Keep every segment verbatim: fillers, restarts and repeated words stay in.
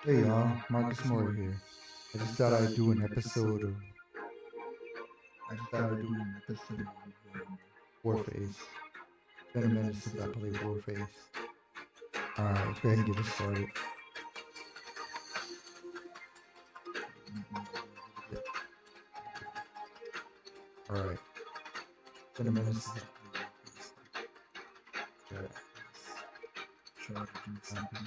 Hey y'all, Marcus Moore here. I just thought I'd do an episode of I just thought I'd do an episode of um, Warface. It's been a minute since I played Warface. Alright, let's go ahead and get it started. Alright. It's been a minute since I played Warface. Yeah. Try to do something.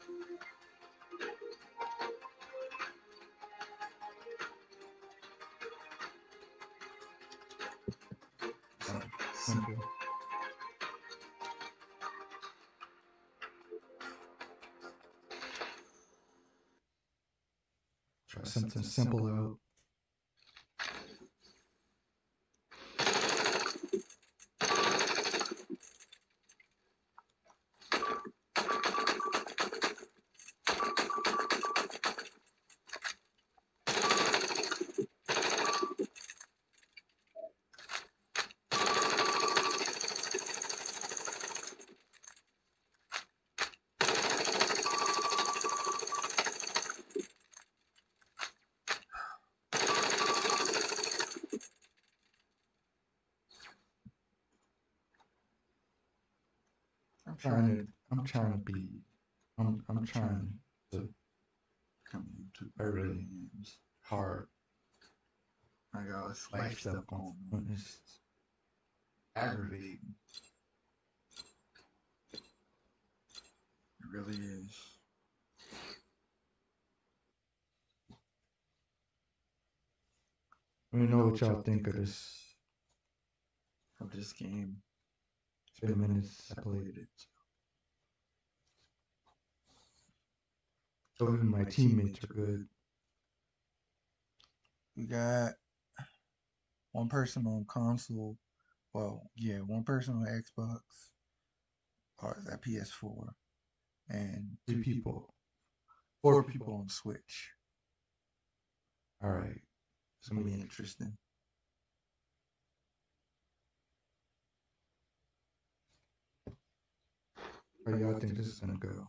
Something simple. Try something simple out. I'm trying to I'm trying to be I'm I'm trying to come into early games hard. I got this life stuff going on. It's aggravating. It really is. Let me know what y'all think of this of this game. It's been minutes I played it. So even my teammates are good. We got one person on console. Well, yeah, one person on Xbox or is that P S four, and three people, four people on Switch. All right, it's gonna be interesting. How y'all think this is gonna go?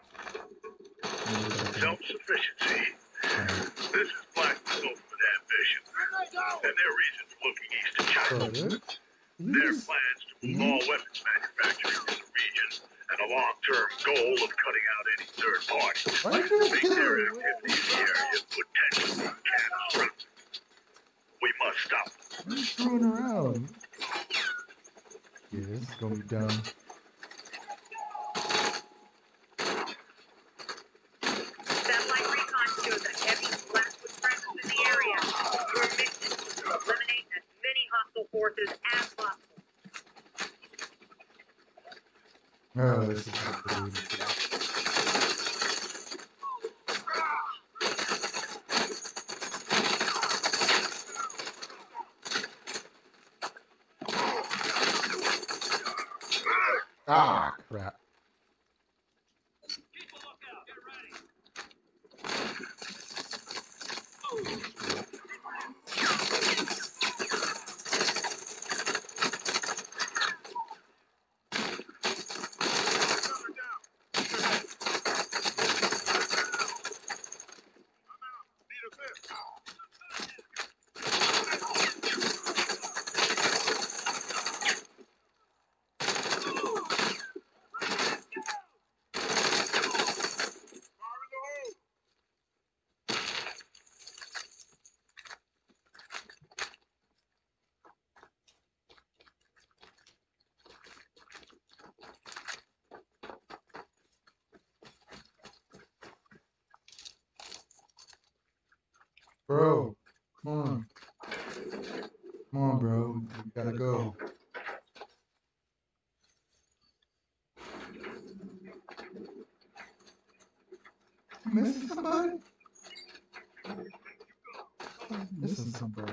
Self-sufficiency. Right. This is Black Ultimate Ambition, and their reason for looking east to China. Oh, Their plans to move all weapons manufacturing in the region, and a long-term goal of cutting out any third parties. Make their activity in the area potentially catastrophic. We must stop them. We're screwing around. Yeah, this is gonna be dumb. Satellite recon shows a heavy Blackwood presence in the area. Your mission is to eliminate as many hostile forces as possible. Oh, this is unbelievable. Ah, crap. Bro, come on. Come on, bro. You gotta go. You missing somebody? Missing somebody.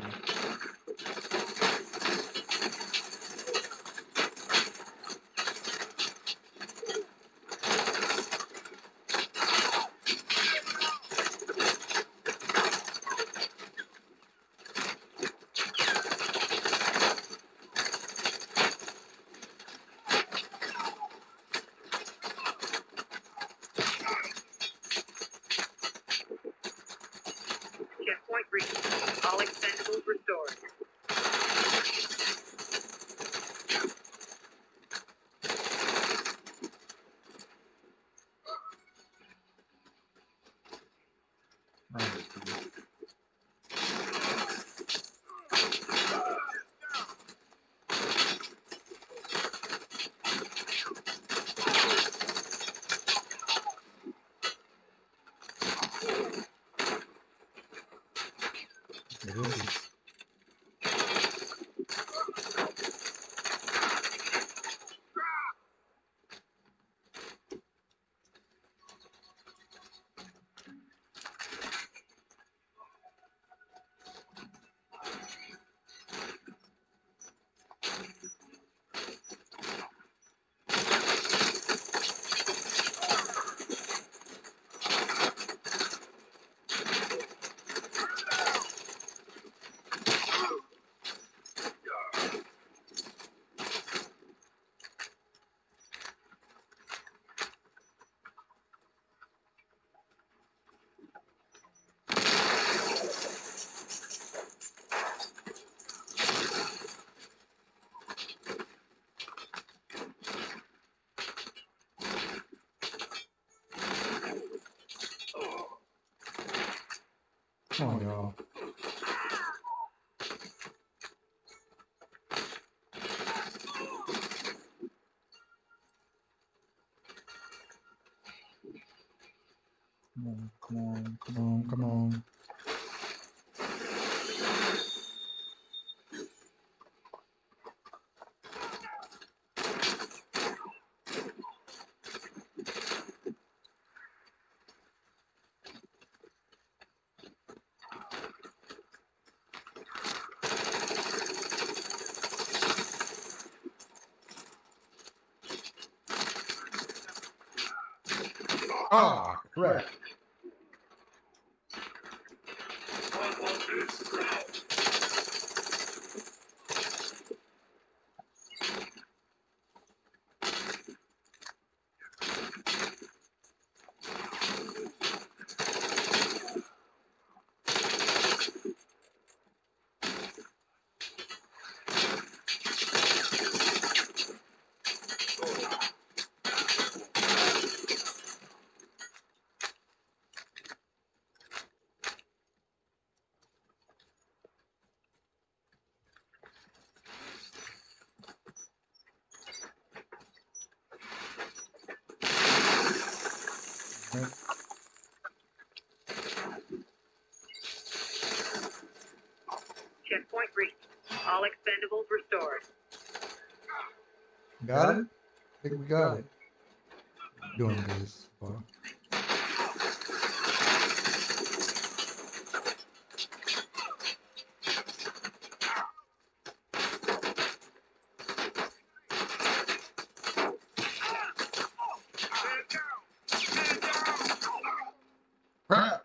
Come on, y'all. Come on, come on, Come on, come on. Ah, crap. Man. Checkpoint reached. All expendables restored. Got it? I think we got it. Doing guys. Wow. Crap.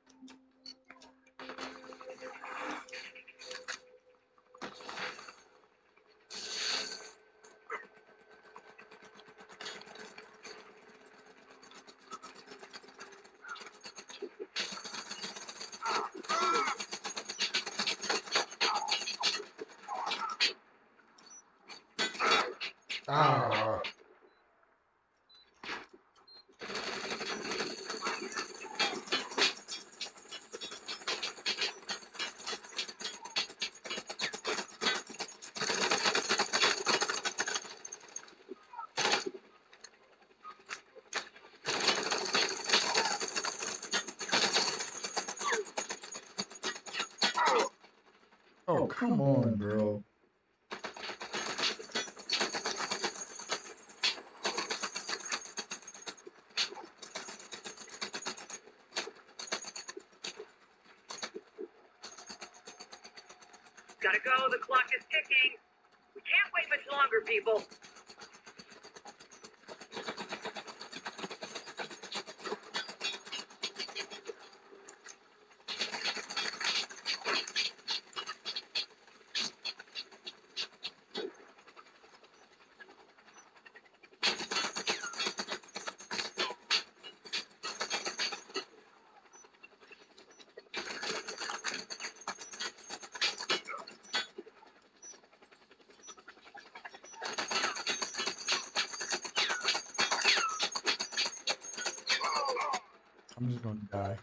Ah. Oh, come on, bro. Gotta go, the clock is ticking. We can't wait much longer, people. I'm just gonna die.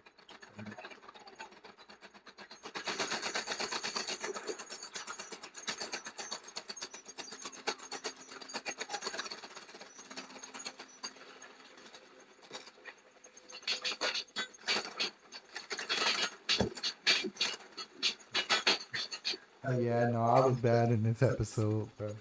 Oh yeah, no, I was bad in this episode, bro.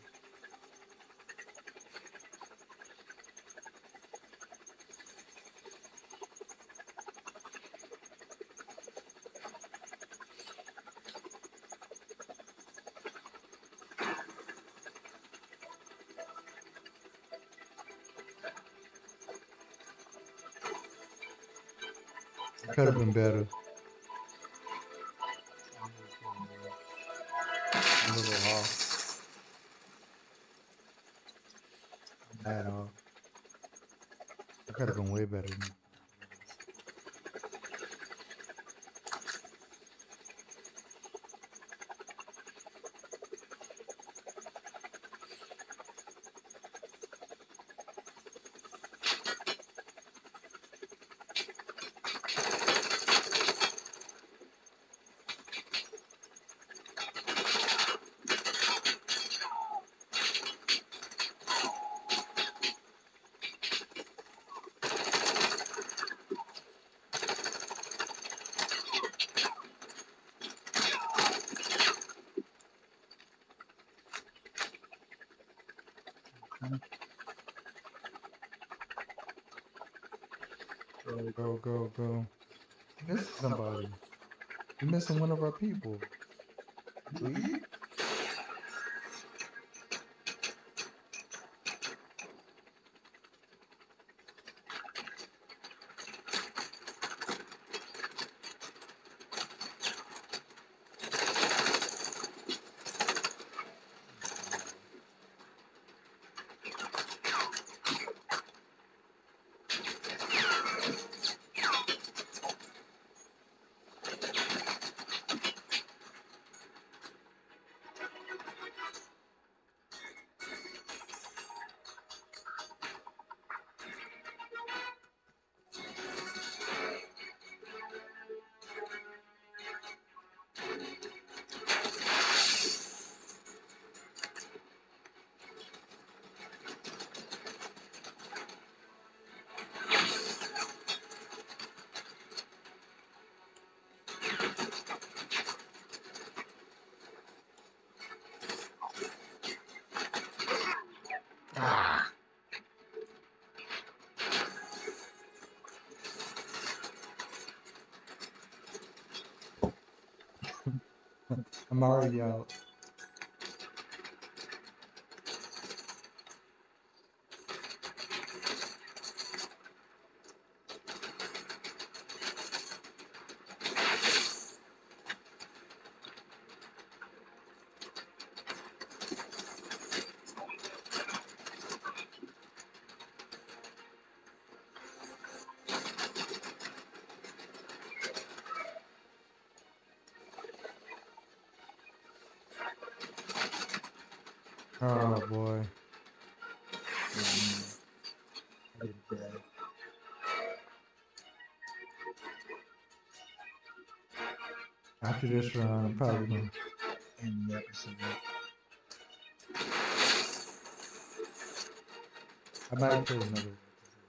Could have been better. A little off. Bad off. I could have been way better. Than Go, go, go, go. Missing somebody. We're missing one of our people. Leave? Ah. I'm already out. Oh boy. Mm, I did bad. After this run, I'm probably gonna End the episode. I might play another episode.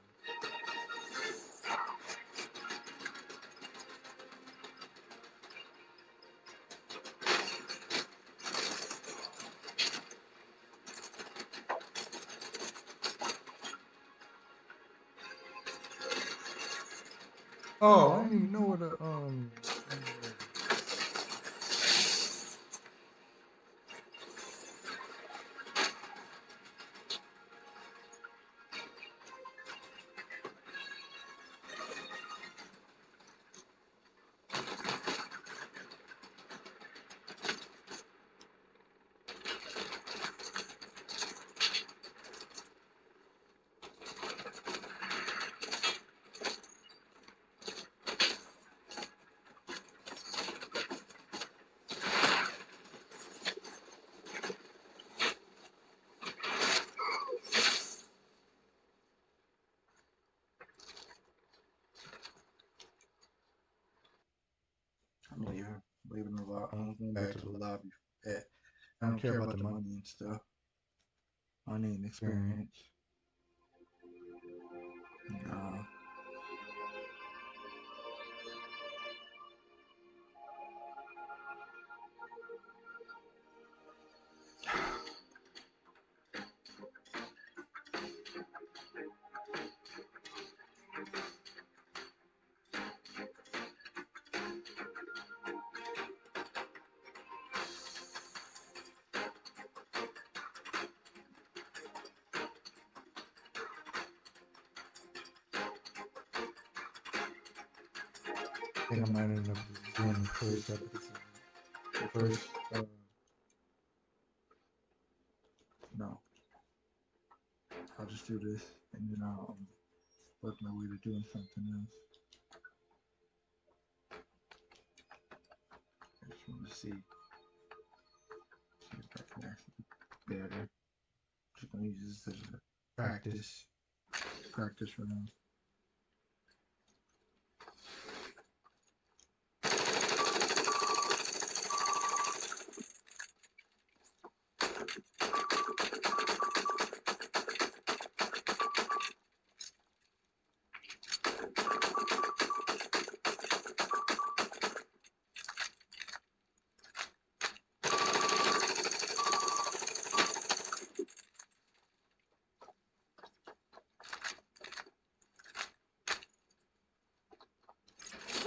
Oh, I didn't even know what a um. I'm leaving. Leaving the lobby. I'm going Back back to to the the- lobby. Yeah. I don't care about the money and stuff. Money and experience. Nah. I think I might end up just doing the first episode. The first. Uh, No. I'll just do this and then I'll um, work my way to doing something else. I just want to see. See if I can actually better. Just gonna use this as a practice. Practice for now.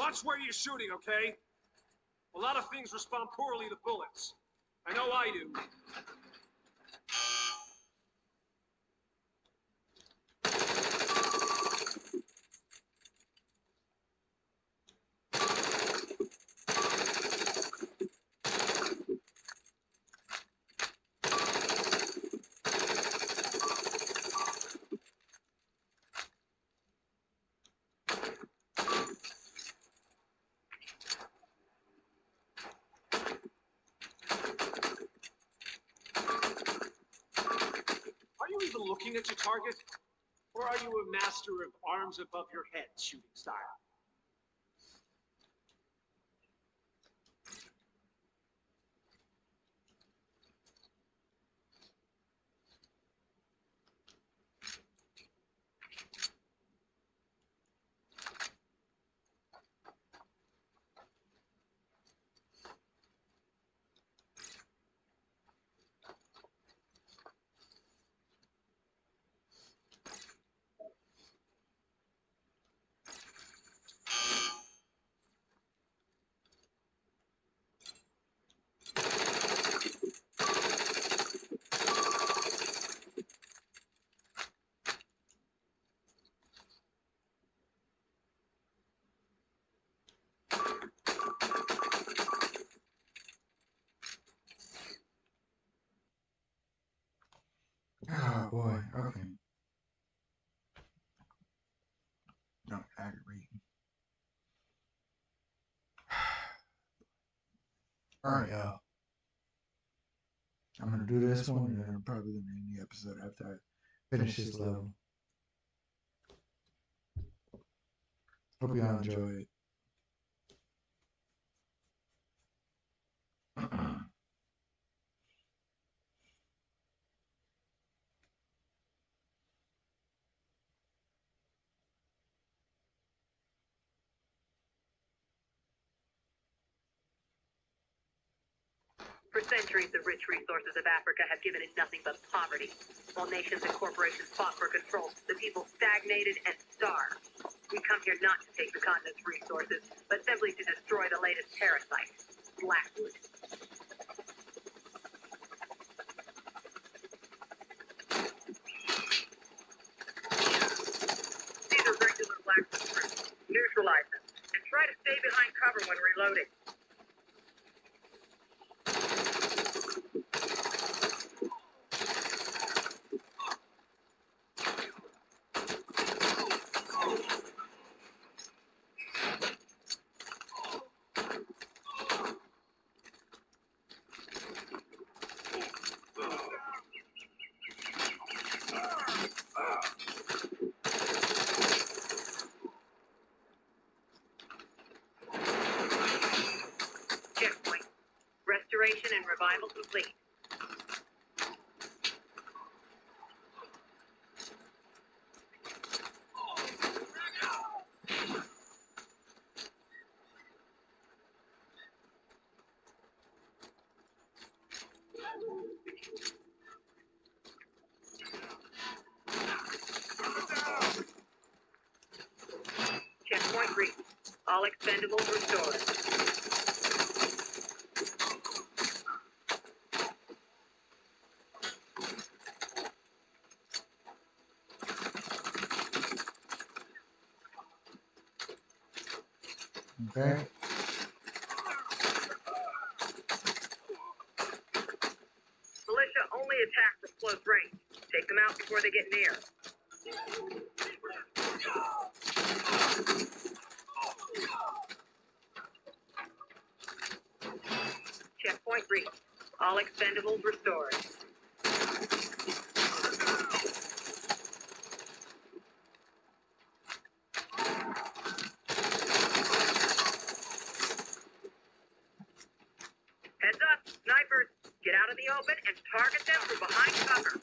Watch where you're shooting, okay? A lot of things respond poorly to bullets. I know I do. Are you even looking at your target? Or are you a master of arms above your head shooting style? Oh boy, okay. No, aggravating. Alright, y'all. I'm gonna do this one, and then I'm probably gonna end the episode after I finish this level. Hope y'all enjoy it. For centuries, the rich resources of Africa have given it nothing but poverty. While nations and corporations fought for control, the people stagnated and starved. We come here not to take the continent's resources, but simply to destroy the latest parasite, Blackwood. These are regular Blackwood fruits. Neutralize them, and try to stay behind cover when reloading. Checkpoint. Restoration and revival complete. Checkpoint reached. All expendables restored. Okay. Militia only attack from close range. Take them out before they get near. Checkpoint reached. All expendables restored. Heads up, snipers. Get out of the open and target them from behind cover.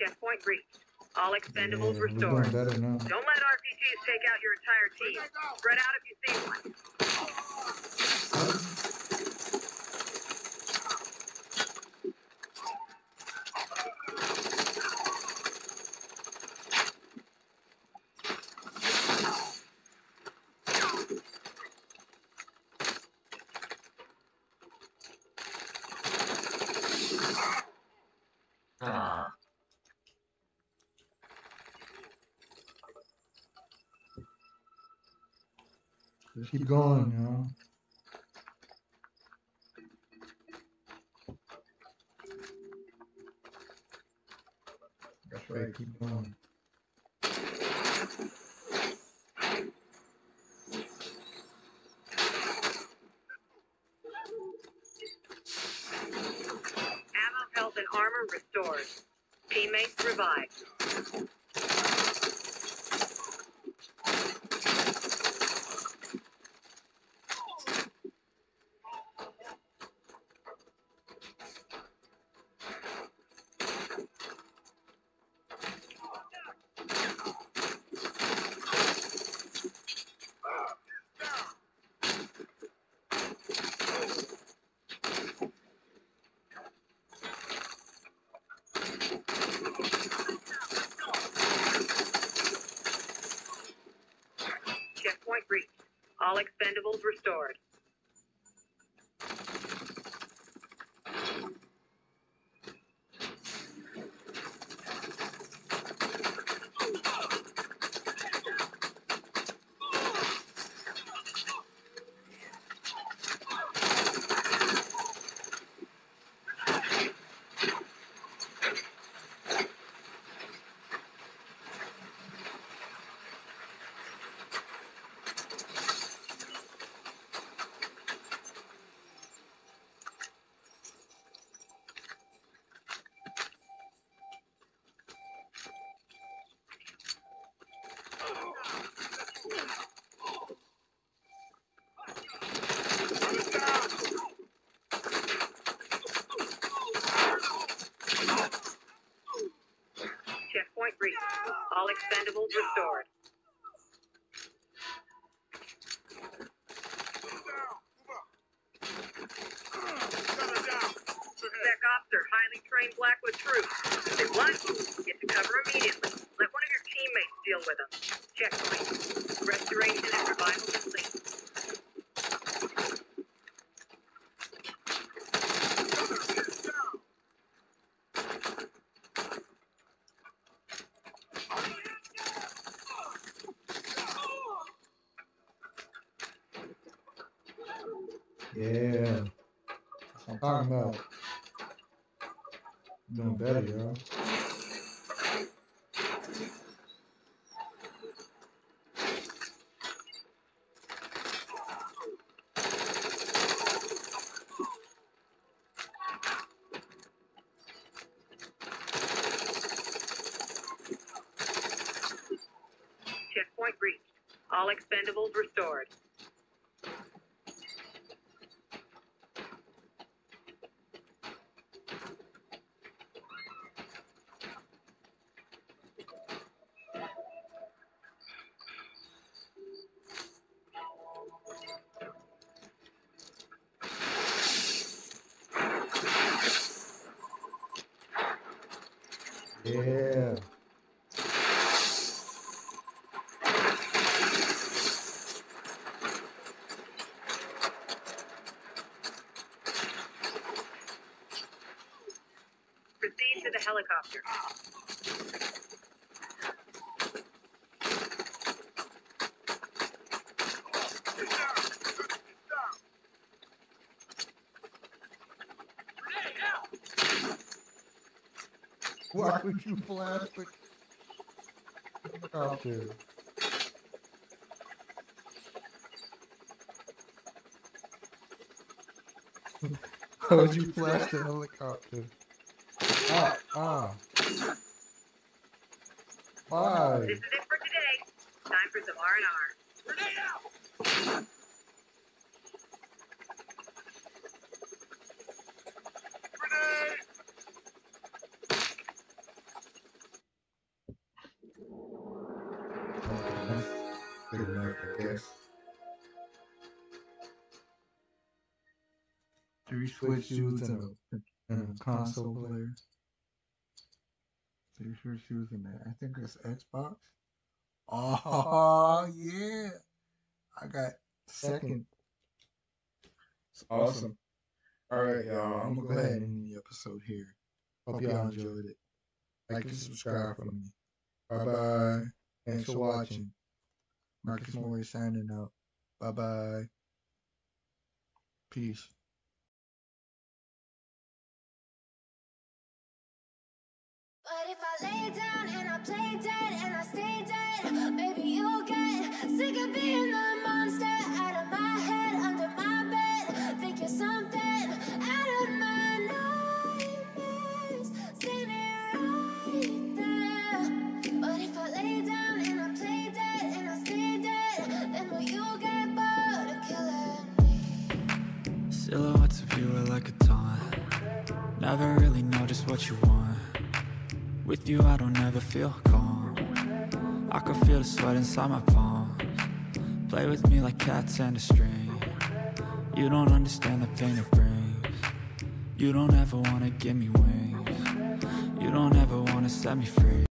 Checkpoint reached. All Yeah, expendables we're doing restored. better now. Don't let R P Gs take out your entire team. Spread out if you see one. Ah. Just keep going, y'all. That's right, keep going. Ammo, health, and armor restored. Teammates revived. Checkpoint reached. All expendables restored. Checkpoint reached. All expendables restored. Spec ops are highly trained Blackwood troops. If they want you, get to cover immediately. Let one of your teammates deal with them. Checkpoint. Restoration and revival complete. Yeah. That's what I'm talking about. Doing better, y'all. Checkpoint reached. All expendables restored. Yeah. Proceed to the helicopter. Why would you flash the helicopter? Why would you flash the helicopter? Ah, ah. Why? This is it for today. Time for some R and R. Grenade out! switched you was in a, in a console player. So you switched you was in that. I think it's Xbox. Oh yeah, I got second. It's awesome. All right, y'all. I'm gonna go ahead and end the episode here. Hope y'all enjoyed it. Like and subscribe for me. Bye bye. Thanks for watching. Marcus Moore signing out. Bye bye. Peace. But if I lay down and I play dead and I stay dead, maybe you'll get sick of being the monster out of my head, under my bed. Think you're something out of my nightmares, standing right there. But if I lay down and I play dead and I stay dead, then will you get bored of killing me? Silhouettes of you are like a taunt. Never really know just what you want. With you I don't ever feel calm. I can feel the sweat inside my palms. Play with me like cats and a string. You don't understand the pain it brings. You don't ever wanna give me wings. You don't ever wanna set me free.